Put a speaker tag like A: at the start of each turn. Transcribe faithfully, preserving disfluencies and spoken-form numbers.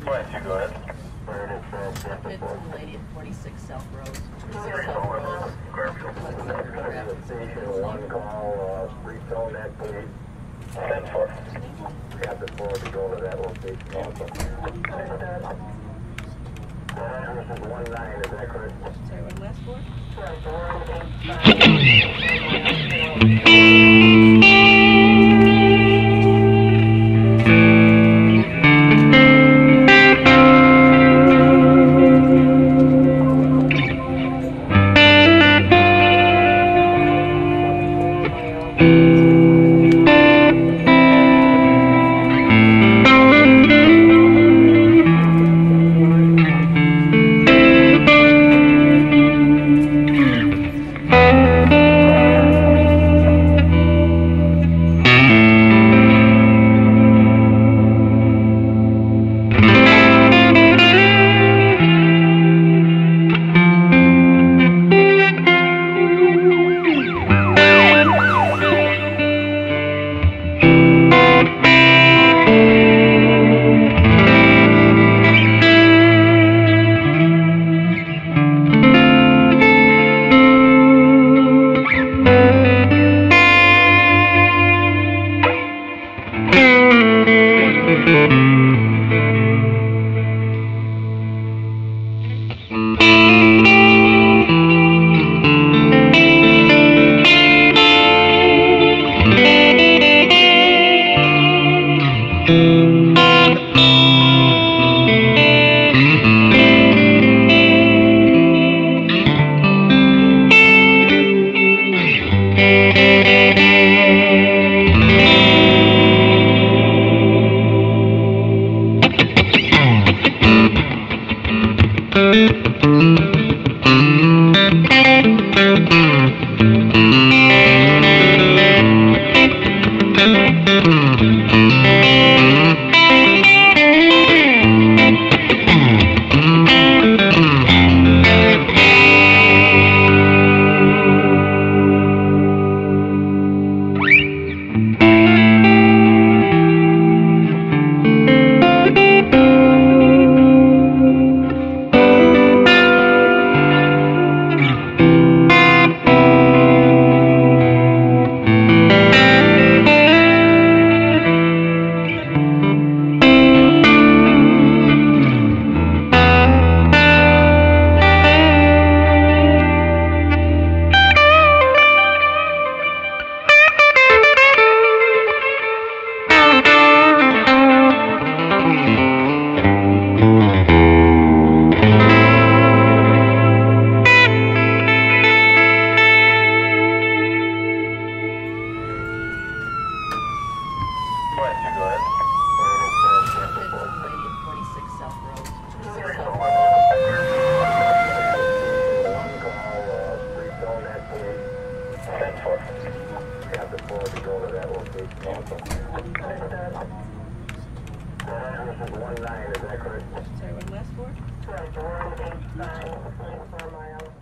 A: Why don't you go ahead?
B: It's some lady at forty-six South Road. forty-six South Road.
C: Station one call, uh, retone that please.
A: ten four.
C: Captain forward to go to that location also. This is one nine, is that correct?
B: Sorry, one last four?
A: Why don't you go ahead?
B: It's some lady at forty-six South Road. forty-six South Road.
C: One call, uh, retone that please.
A: ten four.
C: Captain forward to go to that location also. This is one nine, is that correct?
B: Sorry, one last four?
D: Right, the one eight five, four miles.